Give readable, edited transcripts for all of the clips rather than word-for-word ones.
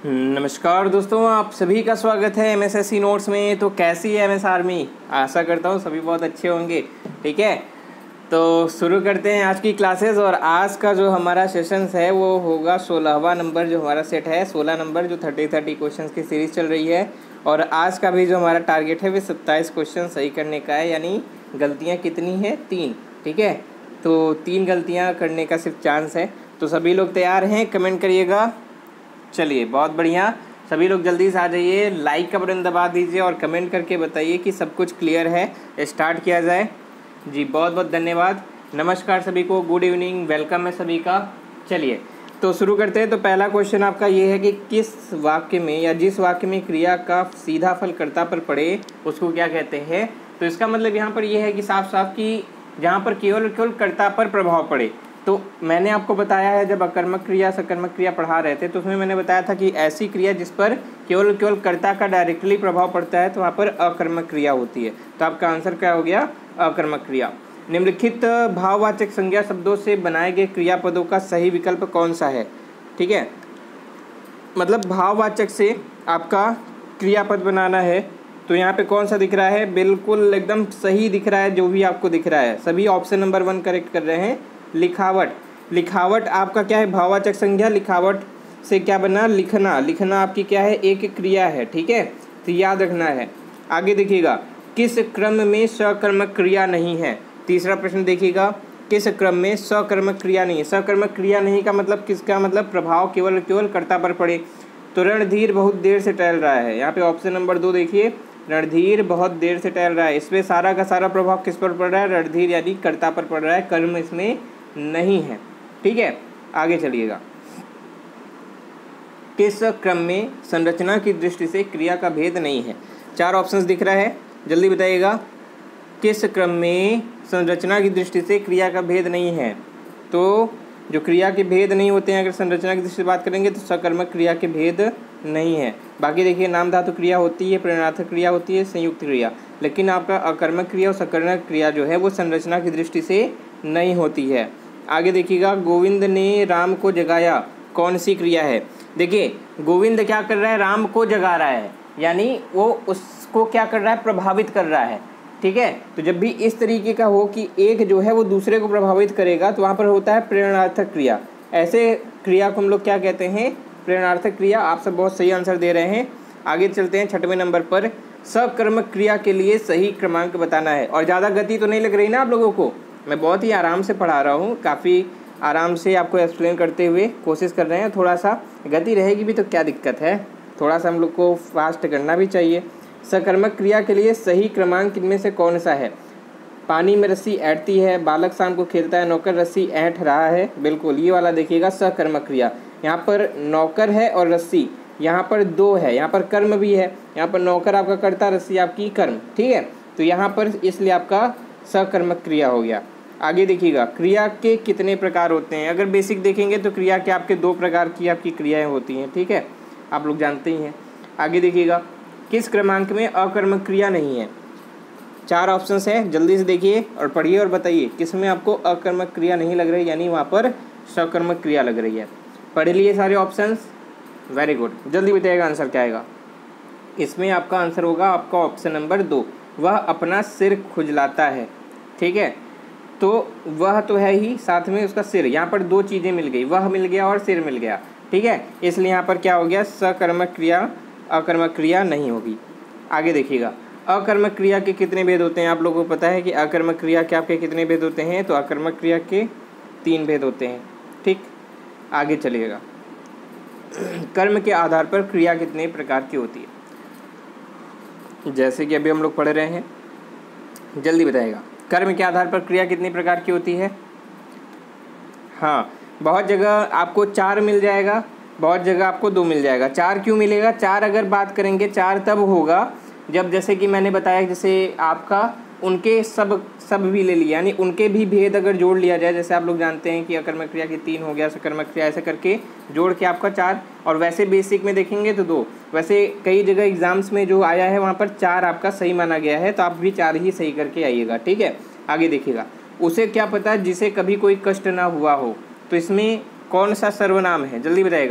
नमस्कार दोस्तों, आप सभी का स्वागत है एमएसएससी नोट्स में। तो कैसी है एमएस आर्मी? आशा करता हूँ सभी बहुत अच्छे होंगे। ठीक है, तो शुरू करते हैं आज की क्लासेस। और आज का जो हमारा सेशंस है वो होगा 16वां नंबर जो हमारा सेट है, 16 नंबर जो 30 क्वेश्चंस की सीरीज़ चल रही है। और आज का भी जो हमारा टारगेट है वो 27 क्वेश्चन सही करने का है, यानी गलतियाँ कितनी हैं? 3। ठीक है, तो 3 गलतियाँ करने का सिर्फ चांस है। तो सभी लोग तैयार हैं? कमेंट करिएगा। चलिए, बहुत बढ़िया, सभी लोग जल्दी से आ जाइए, लाइक का बटन दबा दीजिए और कमेंट करके बताइए कि सब कुछ क्लियर है। स्टार्ट किया जाए। जी बहुत बहुत धन्यवाद। नमस्कार सभी को, गुड इवनिंग, वेलकम है सभी का। चलिए तो शुरू करते हैं। तो पहला क्वेश्चन आपका ये है कि किस वाक्य में या जिस वाक्य में क्रिया का सीधा फल कर्ता पर पड़े उसको क्या कहते हैं? तो इसका मतलब यहाँ पर यह है कि साफ साफ कि जहाँ पर केवल कर्ता पर प्रभाव पड़े। तो मैंने आपको बताया है, जब अकर्मक क्रिया सकर्मक क्रिया पढ़ा रहे थे तो उसमें मैंने बताया था कि ऐसी क्रिया जिस पर केवल कर्ता का डायरेक्टली प्रभाव पड़ता है तो वहाँ पर अकर्मक क्रिया होती है। तो आपका आंसर क्या हो गया? अकर्मक क्रिया। निम्नलिखित भाववाचक संज्ञा शब्दों से बनाए गए क्रियापदों का सही विकल्प कौन सा है? ठीक है, मतलब भाववाचक से आपका क्रियापद बनाना है। तो यहाँ पे कौन सा दिख रहा है? बिल्कुल एकदम सही दिख रहा है, जो भी आपको दिख रहा है सभी ऑप्शन नंबर 1 करेक्ट कर रहे हैं। लिखावट, लिखावट आपका क्या है? भाववाचक संज्ञा। लिखावट से क्या बना? लिखना। लिखना आपकी क्या है? एक क्रिया है। ठीक है, तो याद रखना है। आगे देखिएगा, किस क्रम में सकर्मक क्रिया नहीं है? तीसरा प्रश्न देखिएगा, किस क्रम में सकर्मक क्रिया नहीं है? सकर्मक क्रिया नहीं का मतलब किसका? मतलब प्रभाव केवल कर्ता पर पड़े। तो रणधीर बहुत देर से टहल रहा है, यहाँ पे ऑप्शन नंबर 2 देखिए, रणधीर बहुत देर से टहल रहा है। इसमें सारा का सारा प्रभाव किस पर पड़ रहा है? रणधीर यानी कर्ता पर पड़ रहा है, कर्म इसमें नहीं है। ठीक है, आगे चलिएगा। किस क्रम में संरचना की दृष्टि से क्रिया का भेद नहीं है? 4 ऑप्शंस दिख रहा है, जल्दी बताइएगा। किस क्रम में संरचना की दृष्टि से क्रिया का भेद नहीं है? तो जो क्रिया के भेद नहीं होते हैं, अगर संरचना की दृष्टि से बात करेंगे तो सकर्मक क्रिया के भेद नहीं है। बाकी देखिए, नाम धातु क्रिया होती है, प्रेरणार्थक क्रिया होती है, संयुक्त क्रिया। लेकिन आपका अकर्मक क्रिया और सकर्मक क्रिया जो है वो संरचना की दृष्टि से नहीं होती है। आगे देखिएगा, गोविंद ने राम को जगाया, कौन सी क्रिया है? देखिए, गोविंद क्या कर रहा है? राम को जगा रहा है, यानी वो उसको क्या कर रहा है? प्रभावित कर रहा है। ठीक है, तो जब भी इस तरीके का हो कि एक जो है वो दूसरे को प्रभावित करेगा तो वहाँ पर होता है प्रेरणार्थक क्रिया। ऐसे क्रिया को हम लोग क्या कहते हैं? प्रेरणार्थक क्रिया। आप सब बहुत सही आंसर दे रहे हैं। आगे चलते हैं 6वें नंबर पर। सकर्मक क्रिया के लिए सही क्रमांक बताना है। और ज़्यादा गति तो नहीं लग रही ना आप लोगों को? मैं बहुत ही आराम से पढ़ा रहा हूँ, काफ़ी आराम से आपको एक्सप्लेन करते हुए कोशिश कर रहे हैं। थोड़ा सा गति रहेगी भी तो क्या दिक्कत है, थोड़ा सा हम लोग को फास्ट करना भी चाहिए। सकर्मक क्रिया के लिए सही क्रमांक इनमें से कौन सा है? पानी में रस्सी ऐंठती है, बालक शाम को खेलता है, नौकर रस्सी ऐंठ रहा है। बिल्कुल ये वाला देखिएगा, सकर्मक क्रिया। यहाँ पर नौकर है और रस्सी, यहाँ पर 2 है, यहाँ पर कर्म भी है। यहाँ पर नौकर आपका कर्ता, रस्सी आपकी कर्म। ठीक है, तो यहाँ पर इसलिए आपका सकर्मक क्रिया हो गया। आगे देखिएगा, क्रिया के कितने प्रकार होते हैं? अगर बेसिक देखेंगे तो क्रिया के आपके 2 प्रकार की आपकी क्रियाएं होती हैं। ठीक है, आप लोग जानते ही हैं। आगे देखिएगा, किस क्रमांक में अकर्मक क्रिया नहीं है? 4 ऑप्शंस है, जल्दी से देखिए और पढ़िए और बताइए किस में आपको अकर्मक क्रिया नहीं लग रही, यानी वहाँ पर सकर्मक क्रिया लग रही है। पढ़ लिए सारे ऑप्शंस? वेरी गुड, जल्दी बताइएगा आंसर क्या आएगा। इसमें आपका आंसर होगा आपका ऑप्शन नंबर 2, वह अपना सिर खुजलाता है। ठीक है, तो वह तो है ही, साथ में उसका सिर। यहाँ पर 2 चीज़ें मिल गई, वह मिल गया और सिर मिल गया। ठीक है, इसलिए यहाँ पर क्या हो गया? सकर्मक क्रिया अकर्मक क्रिया नहीं होगी। आगे देखिएगा, अकर्मक क्रिया के कितने भेद होते हैं? आप लोगों को पता है कि अकर्मक क्रिया के आपके कितने भेद होते हैं? तो अकर्मक क्रिया के 3 भेद होते हैं। ठीक, आगे चलिएगा। कर्म के आधार पर क्रिया कितने प्रकार की होती है? जैसे कि अभी हम लोग पढ़ रहे हैं, जल्दी बताइएगा, कर्म के आधार पर क्रिया कितनी प्रकार की होती है? हाँ, बहुत जगह आपको 4 मिल जाएगा, बहुत जगह आपको 2 मिल जाएगा। 4 क्यों मिलेगा? 4 अगर बात करेंगे, 4 तब होगा जब, जैसे कि मैंने बताया, जैसे आपका उनके सब भी ले लिया, यानी उनके भी भेद अगर जोड़ लिया जाए। जैसे आप लोग जानते हैं कि अकर्मक क्रिया की 3 हो गया, सकर्मक क्रिया, ऐसे करके जोड़ के आपका 4। और वैसे बेसिक में देखेंगे तो 2। वैसे कई जगह एग्जाम्स में जो आया है वहाँ पर 4 आपका सही माना गया है, तो आप भी 4 ही सही करके आइएगा। ठीक है, आगे देखिएगा, उसे क्या पता जिसे कभी कोई कष्ट ना हुआ हो? तो इसमें कौन सा सर्वनाम है? जल्दी बताइएगा।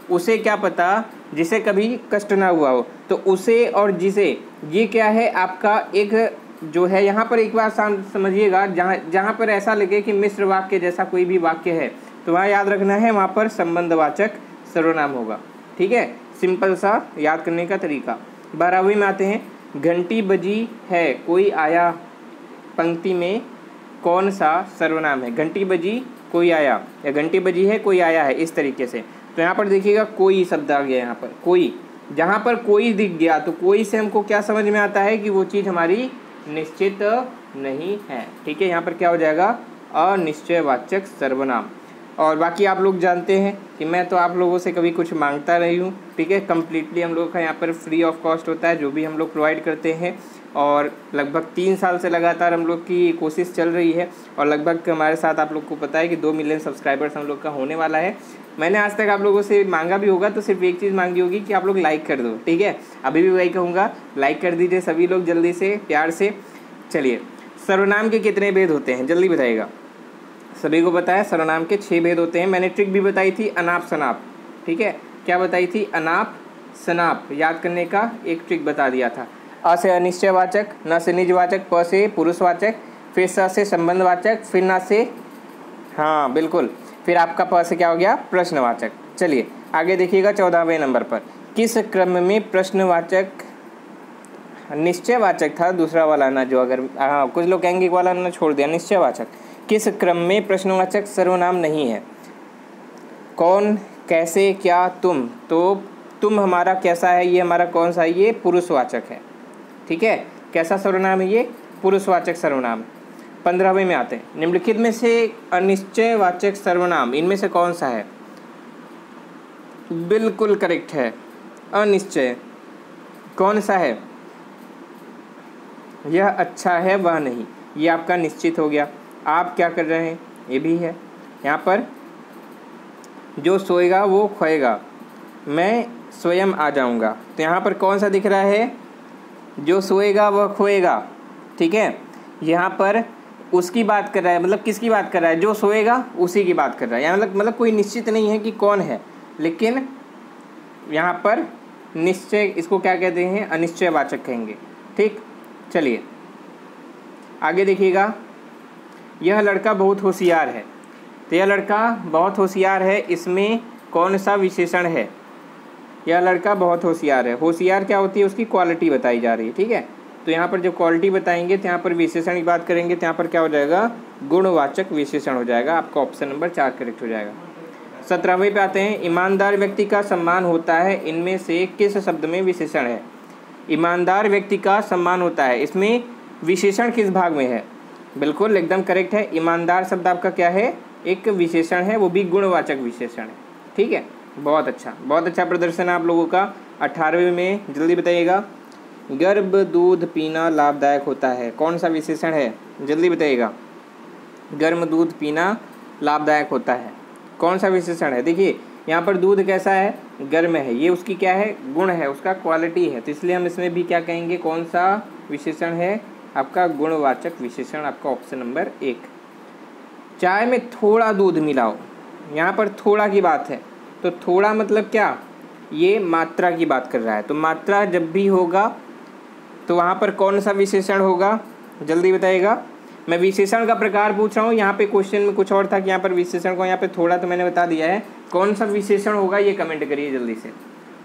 उसे क्या पता जिसे कभी कष्ट ना हुआ हो। तो उसे और जिसे, ये क्या है आपका एक जो है, यहाँ पर एक बार समझिएगा, जहाँ पर ऐसा लगे कि मिश्र वाक्य जैसा कोई भी वाक्य है तो वहाँ याद रखना है, वहाँ पर संबंधवाचक सर्वनाम होगा। ठीक है, सिंपल सा याद करने का तरीका। 12वीं में आते हैं, घंटी बजी है कोई आया, पंक्ति में कौन सा सर्वनाम है? घंटी बजी कोई आया, या घंटी बजी है कोई आया है, इस तरीके से। तो यहाँ पर देखिएगा कोई शब्द आ गया, यहाँ पर कोई, जहाँ पर कोई दिख गया तो कोई से हमको क्या समझ में आता है कि वो चीज़ हमारी निश्चित नहीं है। ठीक है, यहाँ पर क्या हो जाएगा? अनिश्चयवाचक सर्वनाम। और बाकी आप लोग जानते हैं कि मैं तो आप लोगों से कभी कुछ मांगता नहीं हूँ। ठीक है, कम्प्लीटली हम लोग का यहाँ पर फ्री ऑफ कॉस्ट होता है जो भी हम लोग प्रोवाइड करते हैं। और लगभग 3 साल से लगातार हम लोग की कोशिश चल रही है, और लगभग हमारे साथ आप लोग को पता है कि 2 मिलियन सब्सक्राइबर्स हम लोग का होने वाला है। मैंने आज तक आप लोगों से मांगा भी होगा तो सिर्फ एक चीज़ मांगी होगी कि आप लोग लाइक कर दो। ठीक है, अभी भी वही कहूँगा, लाइक कर दीजिए सभी लोग जल्दी से, प्यार से। चलिए, सर्वनाम के कितने भेद होते हैं जल्दी बताइएगा? सभी को पता है सर्वनाम के 6 भेद होते हैं। मैंने ट्रिक भी बताई थी, अनाप शनाप। ठीक है, क्या बताई थी? अनाप शनाप याद करने का एक ट्रिक बता दिया था। अ से अनिश्चयवाचक, न से निजवाचक, प से पुरुषवाचक, फिर स से संबंधवाचक, फिर न से, हाँ बिल्कुल, फिर आपका प से क्या हो गया? प्रश्नवाचक। चलिए आगे देखिएगा 14वें नंबर पर, किस क्रम में प्रश्नवाचक, निश्चयवाचक था दूसरा वाला ना, जो अगर हाँ कुछ लोग कहेंगे वाला ना छोड़ दिया, निश्चयवाचक। किस क्रम में प्रश्नवाचक सर्वनाम नहीं है? कौन, कैसे, क्या, तुम। तो तुम हमारा कैसा है, ये हमारा कौन सा है? ये पुरुषवाचक है। ठीक है, कैसा सर्वनाम है ये? पुरुषवाचक सर्वनाम। 15वें में आते हैं, निम्नलिखित में से अनिश्चयवाचक सर्वनाम इनमें से कौन सा है? बिल्कुल करेक्ट है, अनिश्चय। कौन सा है? यह अच्छा है, वह नहीं, ये आपका निश्चित हो गया। आप क्या कर रहे हैं? ये भी है। यहाँ पर जो सोएगा वो खोएगा, मैं स्वयं आ जाऊँगा। तो यहाँ पर कौन सा दिख रहा है? जो सोएगा वह खोएगा। ठीक है, यहाँ पर उसकी बात कर रहा है, मतलब किसकी बात कर रहा है? जो सोएगा उसी की बात कर रहा है। यहाँ मतलब कोई निश्चित नहीं है कि कौन है, लेकिन यहाँ पर निश्चय, इसको क्या कहते हैं? अनिश्चयवाचक कहेंगे। ठीक, चलिए आगे देखिएगा, यह लड़का बहुत होशियार है। तो यह लड़का बहुत होशियार है, इसमें कौन सा विशेषण है? यह लड़का बहुत होशियार है, होशियार क्या होती है? उसकी क्वालिटी बताई जा रही है। ठीक है, तो यहाँ पर जो क्वालिटी बताएंगे तो यहाँ पर विशेषण की बात करेंगे तो यहाँ पर क्या हो जाएगा? गुणवाचक विशेषण हो जाएगा। आपका ऑप्शन नंबर 4 करेक्ट हो जाएगा। 17वें पे आते हैं, ईमानदार व्यक्ति का सम्मान होता है, इनमें से किस शब्द में विशेषण है? ईमानदार व्यक्ति का सम्मान होता है, इसमें विशेषण किस भाग में है? बिल्कुल एकदम करेक्ट है, ईमानदार शब्द आपका क्या है? एक विशेषण है, वो भी गुणवाचक विशेषण है। ठीक है, बहुत अच्छा प्रदर्शन है आप लोगों का। 18वें में जल्दी बताइएगा, गर्भ दूध पीना लाभदायक होता है, कौन सा विशेषण है? जल्दी बताइएगा। गर्म दूध पीना लाभदायक होता है, कौन सा विशेषण है? देखिए यहाँ पर दूध कैसा है? गर्म है, ये उसकी क्या है? गुण है, उसका क्वालिटी है। तो इसलिए हम इसमें भी क्या कहेंगे? कौन सा विशेषण है? आपका गुणवाचक विशेषण, आपका ऑप्शन नंबर 1। चाय में थोड़ा दूध मिलाओ, यहाँ पर थोड़ा की बात है, तो थोड़ा मतलब क्या? ये मात्रा की बात कर रहा है। तो मात्रा जब भी होगा तो वहाँ पर कौन सा विशेषण होगा? जल्दी बताइएगा। मैं विशेषण का प्रकार पूछ रहा हूँ, यहाँ पे क्वेश्चन में कुछ और था कि यहाँ पर विशेषण को, यहाँ पे थोड़ा तो मैंने बता दिया है। कौन सा विशेषण होगा ये कमेंट करिए जल्दी से।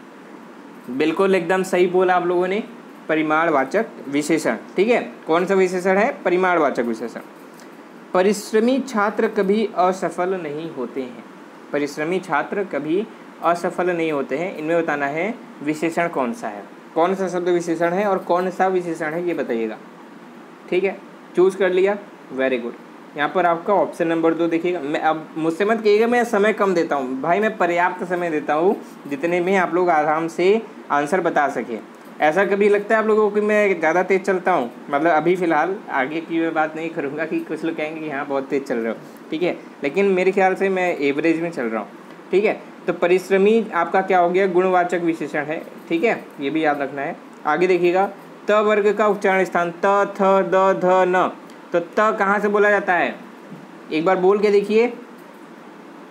बिल्कुल एकदम सही बोला आप लोगों ने, परिमाणवाचक विशेषण। ठीक है, कौन सा विशेषण है? परिमाणवाचक विशेषण। परिश्रमी छात्र कभी असफल नहीं होते हैं, परिश्रमी छात्र कभी असफल नहीं होते हैं, इनमें बताना है विशेषण कौन सा है, कौन सा शब्द विशेषण है और कौन सा विशेषण है ये बताइएगा। ठीक है, चूज कर लिया, वेरी गुड। यहाँ पर आपका ऑप्शन नंबर 2 देखिएगा। मैं अब मुझसे मत कहिएगा मैं समय कम देता हूँ, भाई मैं पर्याप्त समय देता हूँ जितने में आप लोग आराम से आंसर बता सकें। ऐसा कभी लगता है आप लोगों को कि मैं ज़्यादा तेज़ चलता हूँ? मतलब अभी फ़िलहाल, आगे की मैं बात नहीं करूँगा कि कुछ लोग कहेंगे कि हाँ बहुत तेज़ चल रहे हो। ठीक है, लेकिन मेरे ख्याल से मैं एवरेज में चल रहा हूँ। ठीक है, तो परिश्रमी आपका क्या हो गया? गुणवाचक विशेषण है। ठीक है, ये भी याद रखना है। आगे देखिएगा, त वर्ग का उच्चारण स्थान त, थ, द, ध, न। तो त कहाँ से बोला जाता है? एक बार बोल के देखिए।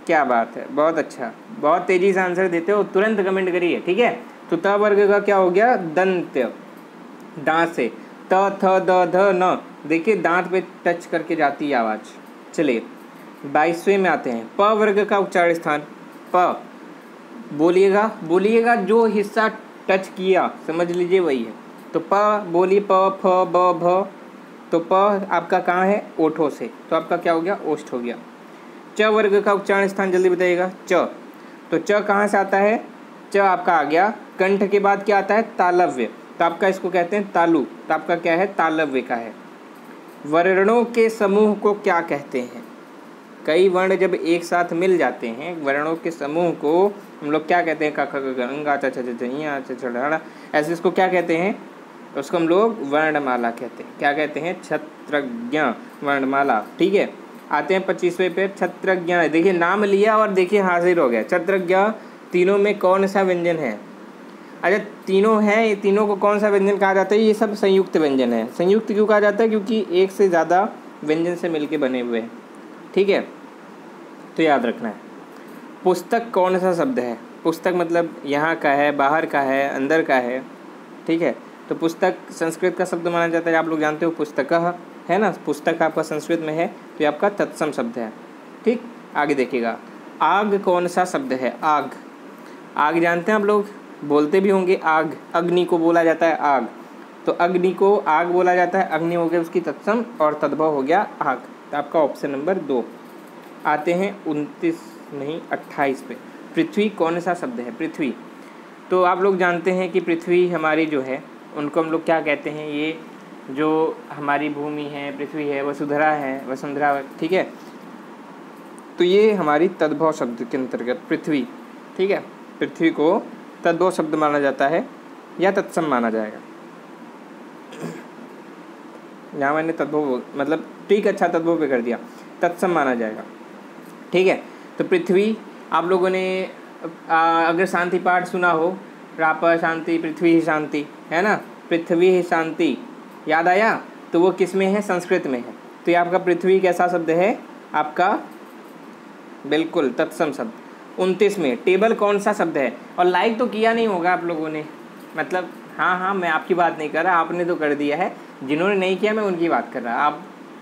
क्या बात है, बहुत अच्छा, बहुत तेज़ी से आंसर देते हो, तुरंत कमेंट करिए, ठीक है। तो त वर्ग का क्या हो गया, दंत, दांत से, त थ द ध न, देखिए दांत पे टच करके जाती है आवाज़। चलिए 22वें में आते हैं, प वर्ग का उच्चारण स्थान, प, बोलिएगा बोलिएगा, जो हिस्सा टच किया समझ लीजिए वही है। तो प बोलिए, प फ ब भ, तो प आपका कहाँ है, ओठों से, तो आपका क्या हो गया, ओष्ठ हो गया। च वर्ग का उच्चारण स्थान जल्दी बताइएगा, च, तो च कहाँ से आता है, च आपका आ गया कंठ के बाद क्या आता है, तालव्य, तो आपका इसको कहते हैं तालु, तो आपका क्या है, तालव्य का है। वर्णों के समूह को क्या कहते हैं, कई वर्ण जब एक साथ मिल जाते हैं, वर्णों के समूह को हम लोग क्या कहते हैं, क ख ग घ च छ ज ञ च छ ढ ढ, ऐसे इसको क्या कहते हैं, उसको हम लोग वर्णमाला कहते हैं। क्या कहते हैं, छत्रज्ञ वर्णमाला, ठीक है। आते हैं 25वें पे, छत्रज्ञ, देखिए नाम लिया और देखिए हाजिर हो गया। छत्रज्ञ, तीनों में कौन सा व्यंजन है, अच्छा तीनों हैं, ये तीनों को कौन सा व्यंजन कहा जाता है, ये सब संयुक्त व्यंजन है। संयुक्त क्यों कहा जाता है, क्योंकि एक से ज़्यादा व्यंजन से मिलके बने हुए हैं, ठीक है, तो याद रखना है। पुस्तक कौन सा शब्द है, पुस्तक मतलब यहाँ का है, बाहर का है, अंदर का है, ठीक है। तो पुस्तक संस्कृत का शब्द माना जाता है, आप लोग जानते हो, पुस्तकः है ना, पुस्तक आपका संस्कृत में है, तो ये आपका तत्सम शब्द है, ठीक। आगे देखिएगा, आग कौन सा शब्द है, आग, आग जानते हैं आप लोग, बोलते भी होंगे आग, अग्नि को बोला जाता है आग, तो अग्नि को आग बोला जाता है, अग्नि हो गया उसकी तत्सम और तद्भव हो गया आग, तो आपका ऑप्शन नंबर 2। आते हैं 29 नहीं 28 पे, पृथ्वी कौन सा शब्द है, पृथ्वी, तो आप लोग जानते हैं कि पृथ्वी हमारी जो है उनको हम लोग क्या कहते हैं, ये जो हमारी भूमि है, पृथ्वी है, वसुधरा है, वसुंधरा, ठीक है, तो ये हमारी तद्भव शब्द के अंतर्गत पृथ्वी, ठीक है, पृथ्वी को तद्भव शब्द माना जाता है या तत्सम माना जाएगा। यहाँ मैंने तद्भव मतलब ठीक, अच्छा तद्भव पे कर दिया, तत्सम माना जाएगा, ठीक है। तो पृथ्वी आप लोगों ने अगर शांति पाठ सुना हो, राप शांति पृथ्वी ही शांति, है ना, पृथ्वी ही शांति, याद आया, तो वो किस में है, संस्कृत में है, तो ये आपका पृथ्वी कैसा शब्द है, आपका बिल्कुल तत्सम शब्द। 29 में टेबल कौन सा शब्द है, और लाइक तो किया नहीं होगा आप लोगों ने, मतलब हाँ मैं आपकी बात नहीं कर रहा, आपने तो कर दिया है, जिन्होंने नहीं किया मैं उनकी बात कर रहा, आप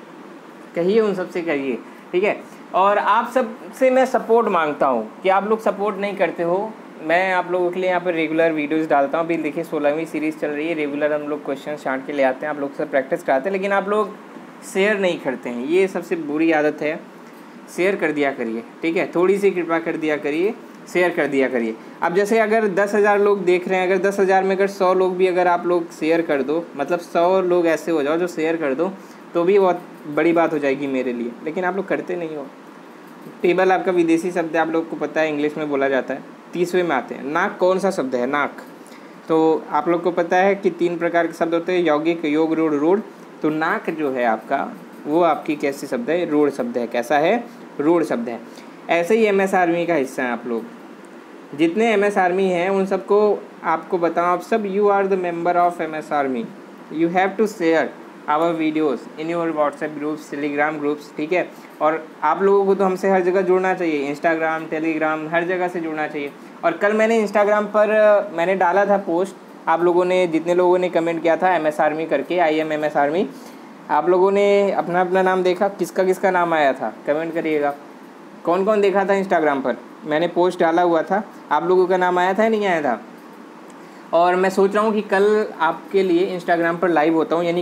कहिए उन सबसे करिए, ठीक है। और आप सब से मैं सपोर्ट मांगता हूँ कि आप लोग सपोर्ट नहीं करते हो, मैं आप लोगों के लिए यहाँ पर रेगुलर वीडियोस डालता हूँ। अभी देखिए 16वीं सीरीज़ चल रही है, रेगुलर हम लोग क्वेश्चन छांट के ले आते हैं, आप लोग से प्रैक्टिस कराते हैं, लेकिन आप लोग शेयर नहीं करते हैं, ये सबसे बुरी आदत है। शेयर कर दिया करिए, ठीक है, थोड़ी सी कृपा कर दिया करिए, शेयर कर दिया करिए। अब जैसे अगर 10,000 लोग देख रहे हैं, अगर 10,000 में अगर 100 लोग भी अगर आप लोग शेयर कर दो, मतलब 100 लोग ऐसे हो जाओ जो शेयर कर दो, तो भी बहुत बड़ी बात हो जाएगी मेरे लिए, लेकिन आप लोग करते नहीं हो। टेबल आपका विदेशी शब्द है, आप लोग को पता है, इंग्लिश में बोला जाता है। 30वें में आते हैं, नाक कौन सा शब्द है, नाक, तो आप लोग को पता है कि 3 प्रकार के शब्द होते हैं, यौगिक, योग, रूढ़, रूढ़, तो नाक जो है आपका वो आपकी कैसी शब्द है, रूढ़ शब्द है, कैसा है, रूढ़ शब्द है। ऐसे ही MS आर्मी का हिस्सा है आप लोग, जितने MS आर्मी हैं उन सबको आपको बताओ, आप सब you are the member of MS army, you have to share our videos in your WhatsApp groups, Telegram groups, ठीक है। और आप लोगों को तो हमसे हर जगह जुड़ना चाहिए, इंस्टाग्राम, टेलीग्राम, हर जगह से जुड़ना चाहिए। और कल मैंने इंस्टाग्राम पर मैंने डाला था पोस्ट, आप लोगों ने जितने लोगों ने कमेंट किया था MS आर्मी करके, IM MS आर्मी, आप लोगों ने अपना अपना नाम देखा, किसका किसका नाम आया था कमेंट करिएगा। कौन कौन देखा था इंस्टाग्राम पर, मैंने पोस्ट डाला हुआ था, आप लोगों का नाम आया था या नहीं आया था। और मैं सोच रहा हूँ कि कल आपके लिए इंस्टाग्राम पर लाइव होता हूँ, यानी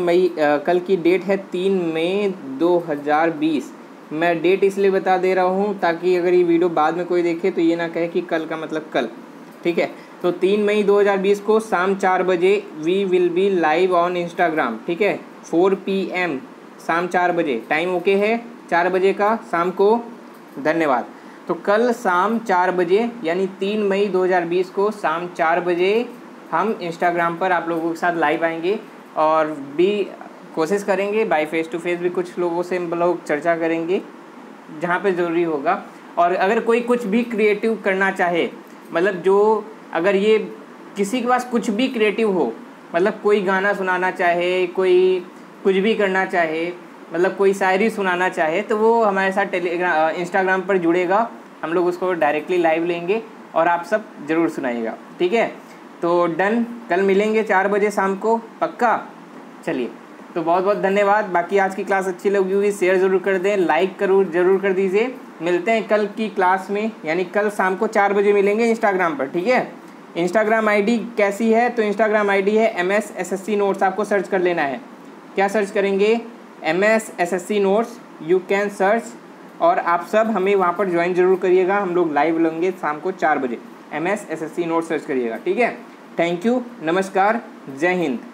कल की डेट है 3 मई 2020। मैं डेट इसलिए बता दे रहा हूँ ताकि अगर ये वीडियो बाद में कोई देखे तो ये ना कहे कि कल का मतलब कल, ठीक है। तो 3 मई 2020 को शाम 4 बजे we will be live on Instagram, ठीक है, 4 PM शाम 4 बजे, टाइम ओके है 4 बजे का शाम को, धन्यवाद। तो कल शाम 4 बजे यानी 3 मई 2020 को शाम 4 बजे हम इंस्टाग्राम पर आप लोगों के साथ लाइव आएंगे और भी कोशिश करेंगे बाय फेस टू फेस भी कुछ लोगों से हम लोग चर्चा करेंगे जहाँ पे ज़रूरी होगा। और अगर कोई कुछ भी क्रिएटिव करना चाहे, मतलब जो अगर ये किसी के पास कुछ भी क्रिएटिव हो, मतलब कोई गाना सुनाना चाहे, कोई कुछ भी करना चाहे, मतलब कोई शायरी सुनाना चाहे तो वो हमारे साथ इंस्टाग्राम पर जुड़ेगा, हम लोग उसको डायरेक्टली लाइव लेंगे और आप सब ज़रूर सुनाइएगा, ठीक है। तो डन, कल मिलेंगे 4 बजे शाम को, पक्का। चलिए, तो बहुत बहुत धन्यवाद। बाकी आज की क्लास अच्छी लगी हुई शेयर ज़रूर कर दें, लाइक ज़रूर कर दीजिए। मिलते हैं कल की क्लास में, यानी कल शाम को 4 बजे मिलेंगे इंस्टाग्राम पर, ठीक है। इंस्टाग्राम आईडी कैसी है, तो इंस्टाग्राम आईडी है MSSSC नोट्स, आपको सर्च कर लेना है। क्या सर्च करेंगे? MSSSC notes, you can search. और आप सब हमें वहाँ पर ज्वाइन जरूर करिएगा, हम लोग लाइव लेंगे शाम को 4 बजे। MSSSC नोट्स सर्च करिएगा, ठीक है। थैंक यू, नमस्कार, जय हिंद।